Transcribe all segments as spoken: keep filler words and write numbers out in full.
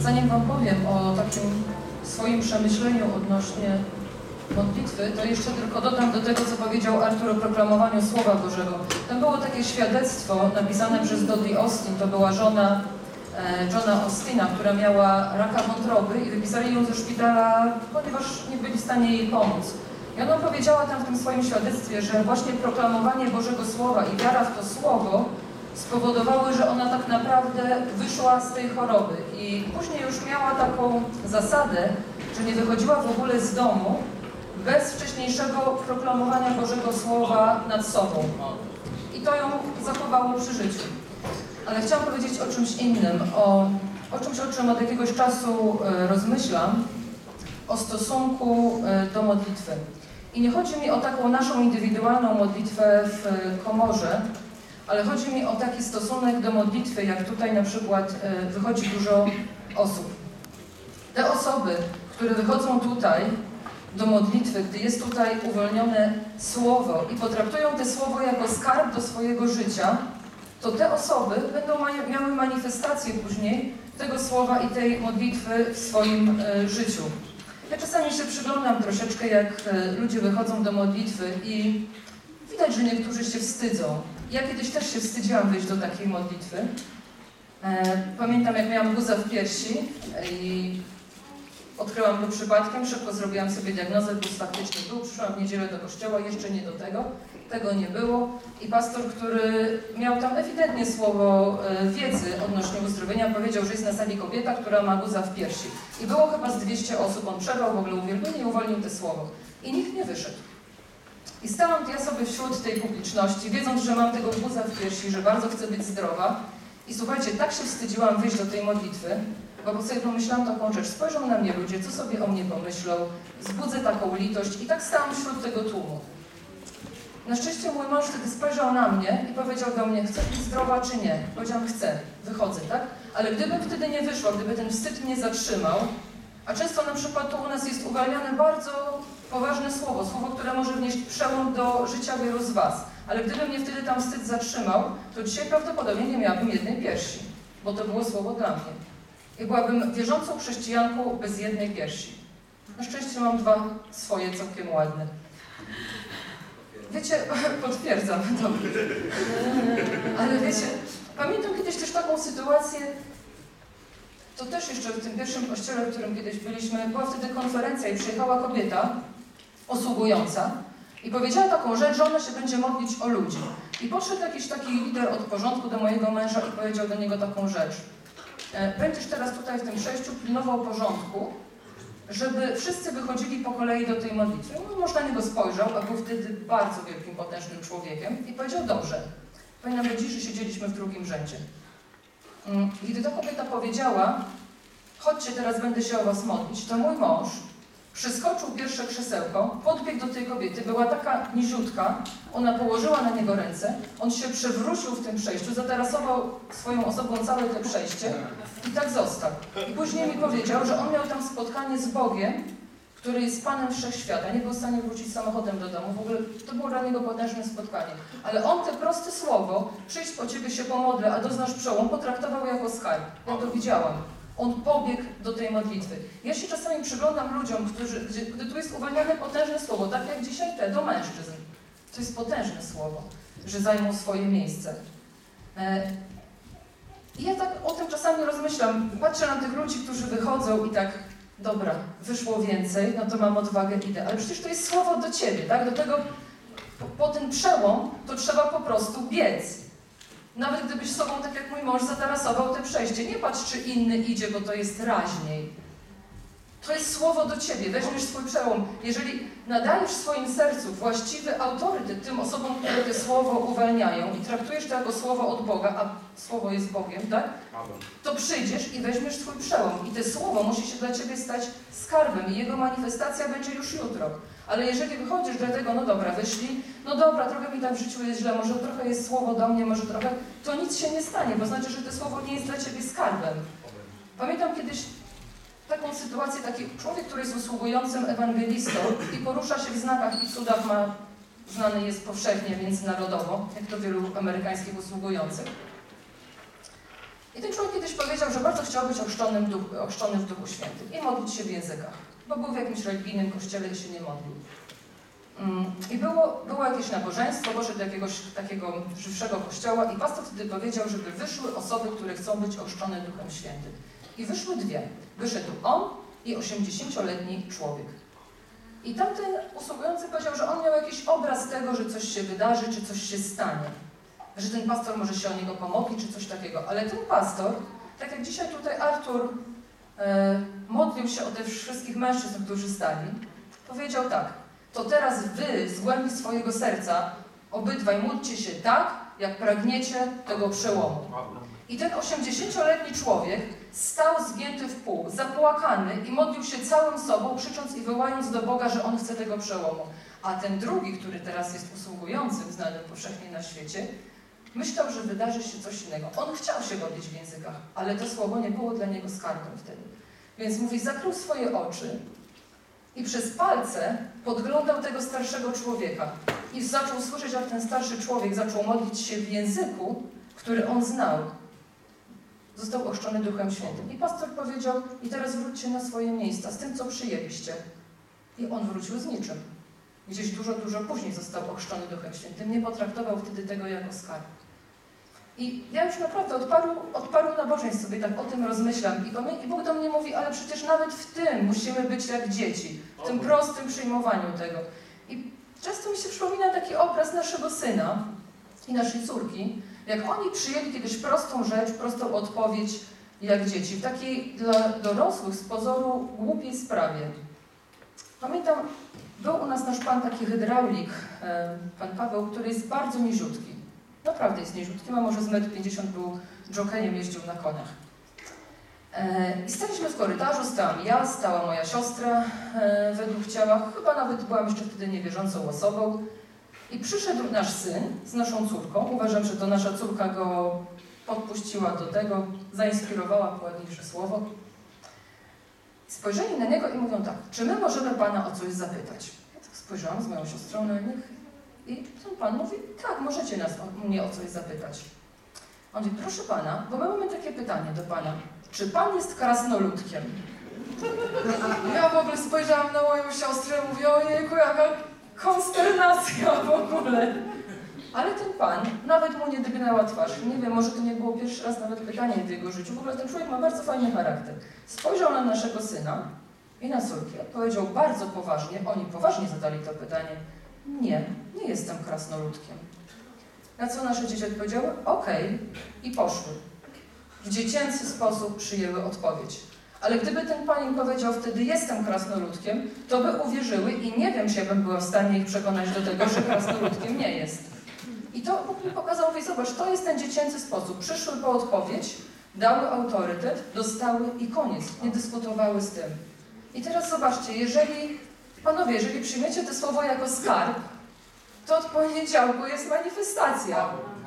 zanim Wam powiem o takim swoim przemyśleniu odnośnie modlitwy, to jeszcze tylko dodam do tego, co powiedział Artur o proklamowaniu Słowa Bożego. Tam było takie świadectwo napisane przez Dodie Austin, to była żona e, Johna Austina, która miała raka wątroby i wypisali ją ze szpitala, ponieważ nie byli w stanie jej pomóc. I ona powiedziała tam w tym swoim świadectwie, że właśnie proklamowanie Bożego Słowa i wiara w to Słowo spowodowały, że ona tak naprawdę wyszła z tej choroby i później już miała taką zasadę, że nie wychodziła w ogóle z domu bez wcześniejszego proklamowania Bożego Słowa nad sobą. I to ją zachowało przy życiu. Ale chciałam powiedzieć o czymś innym, o, o czymś, o czym od jakiegoś czasu e, rozmyślam, o stosunku e, do modlitwy. I nie chodzi mi o taką naszą indywidualną modlitwę w komorze, ale chodzi mi o taki stosunek do modlitwy, jak tutaj na przykład e, wychodzi dużo osób. Te osoby, które wychodzą tutaj do modlitwy, gdy jest tutaj uwolnione Słowo i potraktują to Słowo jako skarb do swojego życia, to te osoby będą miały manifestację później tego Słowa i tej modlitwy w swoim e, życiu. Ja czasami się przyglądam troszeczkę, jak e, ludzie wychodzą do modlitwy i widać, że niektórzy się wstydzą. Ja kiedyś też się wstydziłam wyjść do takiej modlitwy. E, pamiętam, jak miałam guza w piersi i odkryłam go przypadkiem, szybko zrobiłam sobie diagnozę, guz faktycznie był, przyszłam w niedzielę do kościoła, jeszcze nie do tego, tego nie było i pastor, który miał tam ewidentnie słowo e, wiedzy odnośnie uzdrowienia, powiedział, że jest na sali kobieta, która ma guza w piersi. I było chyba z dwieście osób, on przerwał w ogóle uwielbienie i uwolnił to słowo. I nikt nie wyszedł. I stałam ja sobie wśród tej publiczności, wiedząc, że mam tego guza w piersi, że bardzo chcę być zdrowa. I słuchajcie, tak się wstydziłam wyjść do tej modlitwy, bo sobie pomyślałam taką rzecz, spojrzą na mnie ludzie, co sobie o mnie pomyślą, wzbudzę taką litość i tak stałam wśród tego tłumu. Na szczęście mój mąż wtedy spojrzał na mnie i powiedział do mnie, chcesz być zdrowa czy nie? Powiedziałam, chcę, wychodzę, tak? Ale gdybym wtedy nie wyszła, gdyby ten wstyd mnie zatrzymał, a często na przykład tu u nas jest uwalniane bardzo poważne słowo, słowo, które może wnieść przełom do życia wielu z Was. Ale gdyby mnie wtedy tam wstyd zatrzymał, to dzisiaj prawdopodobnie nie miałabym jednej piersi, bo to było słowo dla mnie. I byłabym wierzącą chrześcijanką bez jednej piersi. Na szczęście mam dwa swoje całkiem ładne. Wiecie, potwierdzam, dobrze. Ale wiecie, pamiętam kiedyś też taką sytuację, to też jeszcze w tym pierwszym kościele, w którym kiedyś byliśmy, była wtedy konferencja i przyjechała kobieta posługująca i powiedziała taką rzecz, że ona się będzie modlić o ludzi. I podszedł jakiś taki lider od porządku do mojego męża i powiedział do niego taką rzecz. Będziesz teraz tutaj w tym przejściu pilnował porządku, żeby wszyscy wychodzili po kolei do tej modlitwy. No, mąż na niego spojrzał, a był wtedy bardzo wielkim, potężnym człowiekiem i powiedział, dobrze. Pamiętam, że dziś siedzieliśmy w drugim rzędzie. I gdy ta kobieta powiedziała, chodźcie, teraz będę się o was modlić, to mój mąż przyskoczył pierwsze krzesełko, podbiegł do tej kobiety, była taka niziutka, ona położyła na niego ręce, on się przewrócił w tym przejściu, zatarasował swoją osobą całe to przejście i tak został. I później mi powiedział, że on miał tam spotkanie z Bogiem, który jest Panem Wszechświata, nie był w stanie wrócić samochodem do domu, w ogóle to było dla niego potężne spotkanie. Ale on te proste słowo, przyjdź po Ciebie się pomodlę, a doznasz przełom, potraktował jako skarb. Ja to widziałam. On pobiegł do tej modlitwy. Ja się czasami przyglądam ludziom, którzy, gdzie, gdy tu jest uwalniane potężne słowo, tak jak dzisiaj te, do mężczyzn. To jest potężne słowo, że zajmą swoje miejsce. E, I ja tak o tym czasami rozmyślam. Patrzę na tych ludzi, którzy wychodzą i tak, dobra, wyszło więcej, no to mam odwagę, idę. Ale przecież to jest słowo do Ciebie, tak? Do tego, po, po ten przełom, to trzeba po prostu biec. Nawet gdybyś sobą, tak jak mój mąż, zatarasował te przejście. Nie patrz, czy inny idzie, bo to jest raźniej. To jest słowo do Ciebie, weźmiesz swój przełom. Jeżeli nadajesz w swoim sercu właściwy autorytet tym osobom, które te słowo uwalniają i traktujesz to jako słowo od Boga, a słowo jest Bogiem, tak? To przyjdziesz i weźmiesz swój przełom. I to słowo musi się dla Ciebie stać skarbem i jego manifestacja będzie już jutro. Ale jeżeli wychodzisz do tego, no dobra, wyszli, no dobra, trochę mi tam w życiu jest źle, może trochę jest słowo do mnie, może trochę, to nic się nie stanie, bo znaczy, że to słowo nie jest dla Ciebie skarbem. Pamiętam kiedyś taką sytuację, taki człowiek, który jest usługującym ewangelistą i porusza się w znakach i cudach, ma, znany jest powszechnie, międzynarodowo, jak to wielu amerykańskich usługujących. I ten człowiek kiedyś powiedział, że bardzo chciał być ochrzczonym, duch, ochrzczony w Duchu Świętym i modlić się w językach, bo był w jakimś religijnym kościele i się nie modlił. I było, było jakieś nabożeństwo, poszedł do jakiegoś takiego żywszego kościoła i pastor wtedy powiedział, żeby wyszły osoby, które chcą być ochrzczone Duchem Świętym. I wyszły dwie. Wyszedł on i osiemdziesięcioletni człowiek. I tamten usługujący powiedział, że on miał jakiś obraz tego, że coś się wydarzy, czy coś się stanie. Że ten pastor może się o niego pomodlić, czy coś takiego. Ale ten pastor, tak jak dzisiaj tutaj Artur e, modlił się o tych wszystkich mężczyzn, którzy stali, powiedział tak: to teraz wy z głębi swojego serca obydwaj módlcie się tak, jak pragniecie tego przełomu. I ten osiemdziesięcioletni człowiek stał zgięty w pół, zapłakany i modlił się całym sobą, krzycząc i wołając do Boga, że on chce tego przełomu. A ten drugi, który teraz jest usługującym, znanym powszechnie na świecie, myślał, że wydarzy się coś innego. On chciał się modlić w językach, ale to słowo nie było dla niego skarbem wtedy. Więc mówi, zakrył swoje oczy i przez palce podglądał tego starszego człowieka. I zaczął słyszeć, jak ten starszy człowiek zaczął modlić się w języku, który on znał. Został ochrzczony Duchem Świętym. I pastor powiedział, i teraz wróćcie na swoje miejsca, z tym, co przyjęliście. I on wrócił z niczym. Gdzieś dużo, dużo później został ochrzczony Duchem Świętym. Nie potraktował wtedy tego jako skarb. I ja już naprawdę od paru, od paru nabożeństw sobie tak o tym rozmyślam. I, I Bóg do mnie mówi, ale przecież nawet w tym musimy być jak dzieci. W tym prostym przyjmowaniu tego. I często mi się przypomina taki obraz naszego syna i naszej córki, jak oni przyjęli kiedyś prostą rzecz, prostą odpowiedź jak dzieci, w takiej dla dorosłych z pozoru głupiej sprawie. Pamiętam, był u nas nasz pan taki hydraulik, pan Paweł, który jest bardzo niziutki. Naprawdę jest niziutki, ma może z metr pięćdziesiąt, był jockeyem, jeździł na koniach. I staliśmy w korytarzu, stałam ja, stała moja siostra według ciała, chyba nawet byłam jeszcze wtedy niewierzącą osobą. I przyszedł nasz syn z naszą córką. Uważam, że to nasza córka go podpuściła do tego, zainspirowała, ładniejsze słowo. Spojrzeli na niego i mówią tak: czy my możemy pana o coś zapytać? Ja tak spojrzałam z moją siostrą na nich i ten pan mówi: tak, możecie nas, o, mnie o coś zapytać. On mówi: proszę pana, bo my mamy takie pytanie do pana. Czy pan jest krasnoludkiem? Ja w ogóle spojrzałam na moją siostrę i mówię: ojejku, jaka konsternacja w ogóle. Ale ten pan, nawet mu nie drgnęła twarz. Nie wiem, może to nie było pierwszy raz nawet pytanie w jego życiu. W ogóle ten człowiek ma bardzo fajny charakter. Spojrzał na naszego syna i na córkę. Powiedział bardzo poważnie, oni poważnie zadali to pytanie: nie, nie jestem krasnoludkiem. Na co nasze dzieci odpowiedziały: okej, okay, i poszły. W dziecięcy sposób przyjęły odpowiedź. Ale gdyby ten pan im powiedział wtedy: jestem krasnoludkiem, to by uwierzyły i nie wiem, czy ja bym była w stanie ich przekonać do tego, że krasnoludkiem nie jest. I to Bóg mi pokazał, mówi: zobacz, to jest ten dziecięcy sposób. Przyszły po odpowiedź, dały autorytet, dostały i koniec. Nie dyskutowały z tym. I teraz zobaczcie, jeżeli, panowie, jeżeli przyjmiecie to słowo jako skarb, to od poniedziałku jest manifestacja.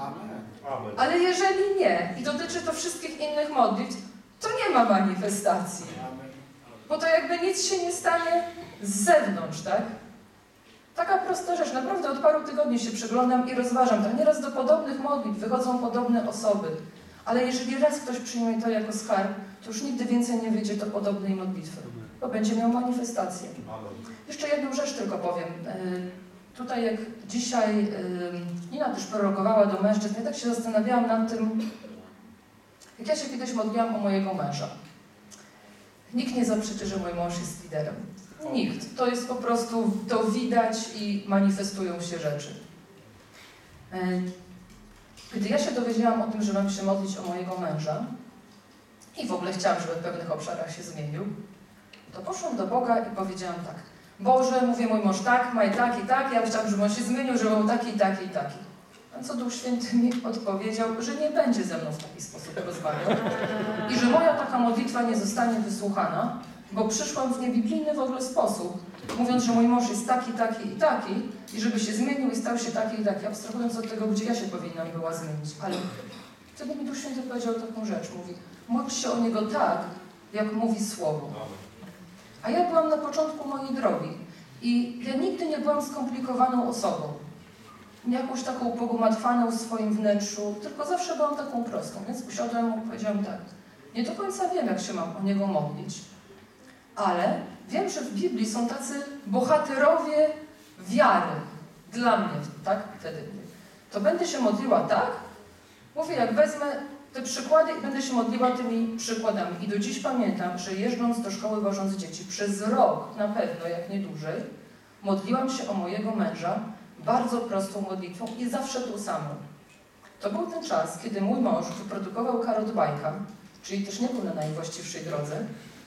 Ale jeżeli nie, i dotyczy to wszystkich innych modlitw, to nie ma manifestacji. Bo to jakby nic się nie stanie z zewnątrz, tak? Taka prosta rzecz. Naprawdę od paru tygodni się przyglądam i rozważam. Tak nieraz do podobnych modlitw wychodzą podobne osoby. Ale jeżeli raz ktoś przyjmie to jako skarb, to już nigdy więcej nie wyjdzie do podobnej modlitwy. Bo będzie miał manifestację. Jeszcze jedną rzecz tylko powiem. Tutaj jak dzisiaj Nina też prorokowała do mężczyzn, ja tak się zastanawiałam nad tym, jak ja się kiedyś modliłam o mojego męża. Nikt nie zaprzeczy, że mój mąż jest liderem. Nikt. To jest po prostu, to widać i manifestują się rzeczy. Gdy ja się dowiedziałam o tym, że mam się modlić o mojego męża i w ogóle chciałam, żeby w pewnych obszarach się zmienił, to poszłam do Boga i powiedziałam tak: Boże, mówię, mój mąż tak, ma i tak i tak, ja chciałam, żeby on się zmienił, żeby był taki i taki i taki. A co Duch Święty mi odpowiedział, że nie będzie ze mną w taki sposób rozmawiał i że moja taka modlitwa nie zostanie wysłuchana, bo przyszłam w niebiblijny w ogóle sposób, mówiąc, że mój mąż jest taki, taki i taki i żeby się zmienił i stał się taki i taki, abstrahując od tego, gdzie ja się powinnam była zmienić. Ale wtedy mi Duch Święty powiedział taką rzecz, mówi: módl się o niego tak, jak mówi Słowo. A ja byłam na początku mojej drogi i ja nigdy nie byłam skomplikowaną osobą. jakąś taką pogumatwaną w swoim wnętrzu, tylko zawsze byłam taką prostą, więc usiadłam i powiedziałam tak, nie do końca wiem, jak się mam o Niego modlić, ale wiem, że w Biblii są tacy bohaterowie wiary dla mnie, tak? Wtedy to będę się modliła tak, mówię, jak wezmę te przykłady i będę się modliła tymi przykładami. I do dziś pamiętam, że jeżdżąc do szkoły wożąc dzieci, przez rok na pewno, jak nie dłużej, modliłam się o mojego męża bardzo prostą modlitwą i zawsze tą samą. To był ten czas, kiedy mój mąż wyprodukował karotbajka, czyli też nie był na najwłaściwszej drodze,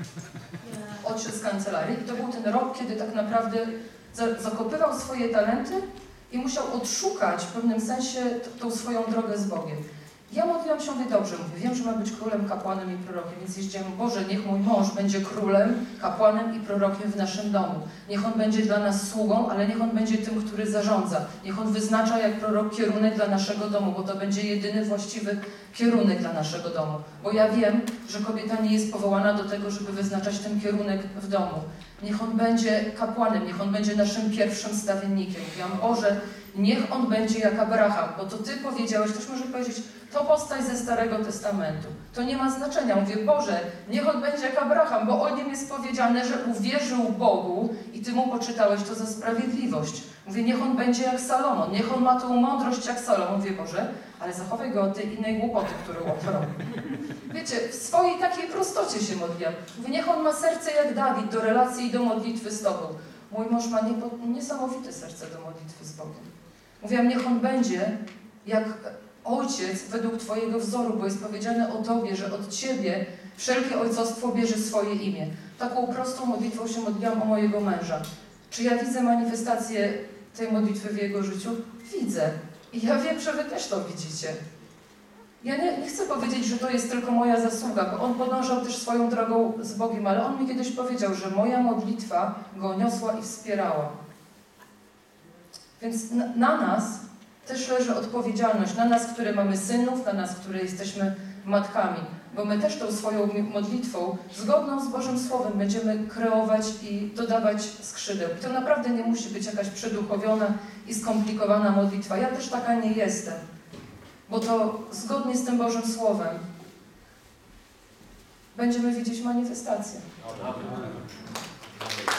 odszedł z kancelarii i to był ten rok, kiedy tak naprawdę zakopywał swoje talenty i musiał odszukać w pewnym sensie tą swoją drogę z Bogiem. Ja modliłam się, mówię, dobrze, mówię, wiem, że ma być królem, kapłanem i prorokiem, więc jeździłam, Boże, niech mój mąż będzie królem, kapłanem i prorokiem w naszym domu. Niech on będzie dla nas sługą, ale niech on będzie tym, który zarządza. Niech on wyznacza jak prorok kierunek dla naszego domu, bo to będzie jedyny właściwy kierunek dla naszego domu. Bo ja wiem, że kobieta nie jest powołana do tego, żeby wyznaczać ten kierunek w domu. Niech on będzie kapłanem, niech on będzie naszym pierwszym stawiennikiem. Mówiłam, Boże, niech on będzie jak Abraham, bo to Ty powiedziałeś, ktoś może powiedzieć, to postać ze Starego Testamentu. To nie ma znaczenia. Mówię, Boże, niech on będzie jak Abraham, bo o nim jest powiedziane, że uwierzył Bogu i Ty mu poczytałeś to za sprawiedliwość. Mówię, niech on będzie jak Salomon, niech on ma tą mądrość jak Salomon. Mówię, Boże, ale zachowaj go od tej innej głupoty, którą on robi. Wiecie, w swojej takiej prostocie się modliłam. Mówię, niech on ma serce jak Dawid do relacji i do modlitwy z Tobą. Mój mąż ma niesamowite serce do modlitwy z Bogiem. Mówiłam, niech on będzie jak ojciec według Twojego wzoru, bo jest powiedziane o Tobie, że od Ciebie wszelkie ojcostwo bierze swoje imię. Taką prostą modlitwą się modliłam o mojego męża. Czy ja widzę manifestację tej modlitwy w jego życiu? Widzę. I ja wiem, że Wy też to widzicie. Ja nie, nie chcę powiedzieć, że to jest tylko moja zasługa, bo on podążał też swoją drogą z Bogiem, ale on mi kiedyś powiedział, że moja modlitwa go niosła i wspierała. Więc na, na nas też leży odpowiedzialność, na nas, które mamy synów, na nas, które jesteśmy matkami, bo my też tą swoją modlitwą, zgodną z Bożym Słowem, będziemy kreować i dodawać skrzydeł. I to naprawdę nie musi być jakaś przeduchowiona i skomplikowana modlitwa. Ja też taka nie jestem, bo to zgodnie z tym Bożym Słowem będziemy widzieć manifestację.